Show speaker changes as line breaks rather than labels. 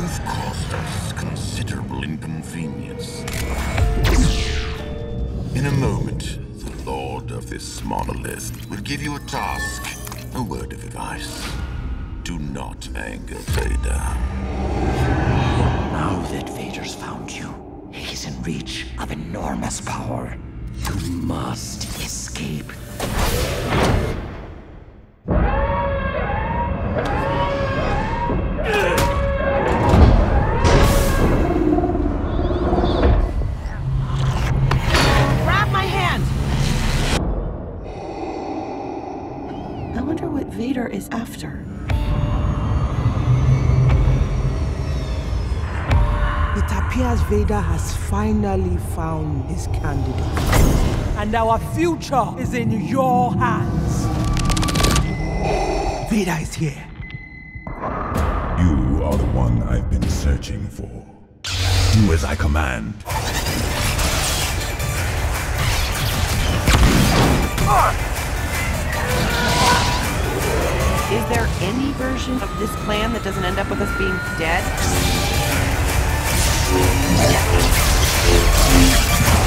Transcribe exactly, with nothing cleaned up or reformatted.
You've caused us considerable inconvenience. In a moment, the Lord of this monolith will give you a task. A word of advice. Do not anger Vader.
Now that Vader's found you, he's in reach of enormous power. You must escape.
Grab my hand! I wonder what Vader is after.
It appears Vader has finally found his candidate. And our future is in your hands. Vader is here.
You are the one I've been searching for. Do as I command.
Is there any version of this plan that doesn't end up with us being dead?